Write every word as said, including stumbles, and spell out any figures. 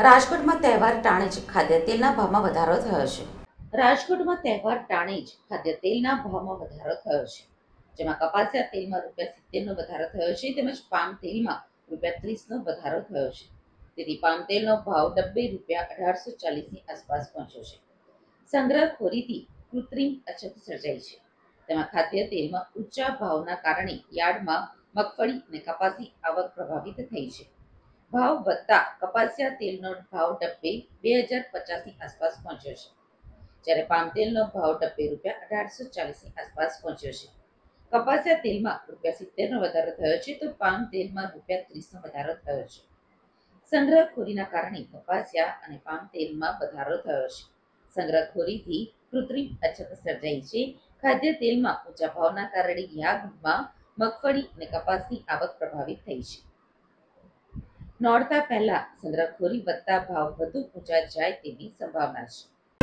રાજકોટમાં તહેવાર ટાણે જ ખાદ્ય તેલના ભાવમાં વધારો થયો છે. રાજકોટમાં તહેવાર ટાણે જ ખાદ્ય તેલના ભાવમાં વધારો થયો છે, જેમાં કપાસિયા તેલમાં રૂપિયા સિત્તેરનો વધારો થયો છે, તેમજ પામ તેલમાં રૂપિયા ત્રીસનો વધારો થયો છે. તેથી પામ તેલનો ભાવ ડબ્બે રૂપિયા અઢારસો ચાલીસની આસપાસ પહોંચ્યો છે. સંગ્રહખોરીથી કૃત્રિમ અછત સર્જાઈ છે. તેમાં ખાદ્ય તેલમાં ઊંચા ભાવના કારણે યાર્ડમાં મગફળી અને કપાસની આવક પ્રભાવિત થઈ છે. ભાવ વધતા કપાસિયા તેલનો ભાવ ડબ્બે બે હજાર પચાસની આસપાસ પહોંચ્યો છે, જ્યારે પામ તેલનો ભાવ ડબ્બે રૂપિયા અઢારસો ચાલીસની આસપાસ પહોંચ્યો છે. કપાસિયા તેલમાં રૂપિયા સિત્તેરનો વધારો થયો છે, તો પામ તેલમાં રૂપિયા ત્રીસનો વધારો થયો છે. સંગ્રહખોરીના કારણે કપાસિયા અને પામ તેલમાં વધારો થયો છે. સંગ્રહખોરીથી કૃત્રિમ અછત સર્જાઈ છે. ખાદ્ય તેલમાં ઊંચા ભાવના કારણે યાર્ડમાં મગફળી અને કપાસની આવક પ્રભાવિત થઈ છે. નોરતા પહેલા સંગ્રહખોરી વધતા ભાવ વધુ ઊંચા જાય તેવી સંભાવના છે.